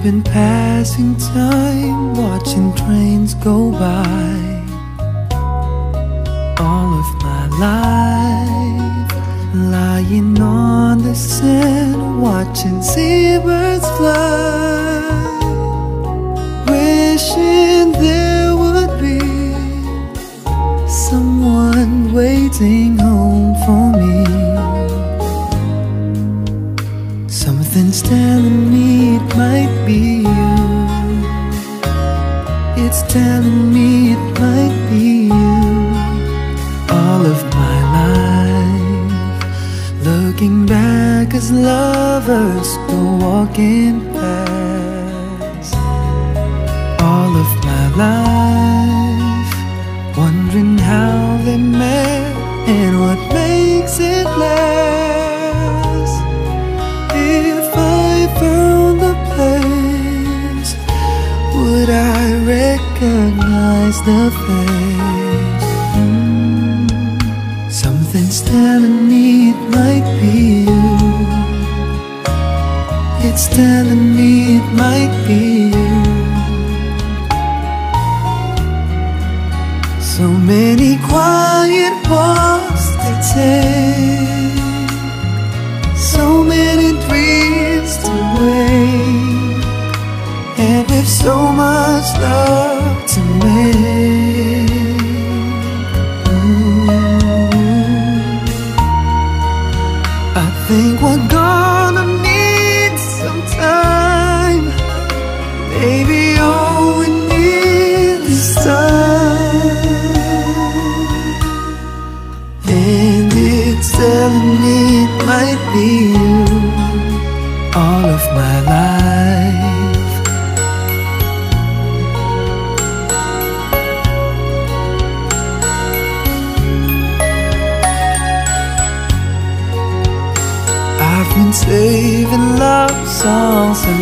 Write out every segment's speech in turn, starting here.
been passing time, watching trains go by. All of my life, lying on the sand, watching seabirds fly, wishing there would be someone waiting home for me. Something's telling me it might be you. It's telling me it might be you. All of my life, looking back as lovers go walking past. All of my life, wondering how they met and what makes it last. If I found the place, would I recognize the face? Something's telling me it might be you. It's telling me it might be you. So many quiet walks to take, so many dreams to wake, and with so much love to make. I think we're gonna need some time. Maybe all we need is time. And it's telling me it might be you. All of my life, I've been saving love songs and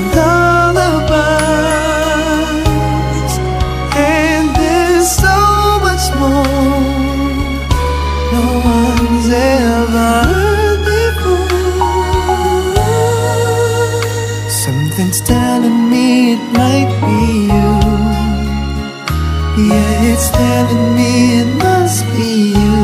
lullabies, and there's so much more no one's ever heard before. Something's telling me it might be you. Yeah, it's telling me it must be you.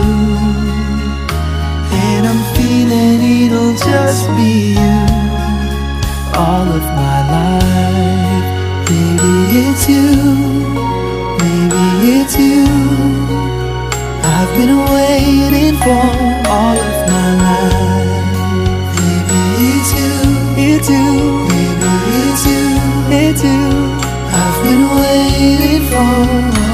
And I'm feeling it'll just be you. All of my life, maybe it's you, maybe it's you. I've been waiting for all of my life. Maybe it's you, it's you, maybe it's you, it's you. I've been waiting for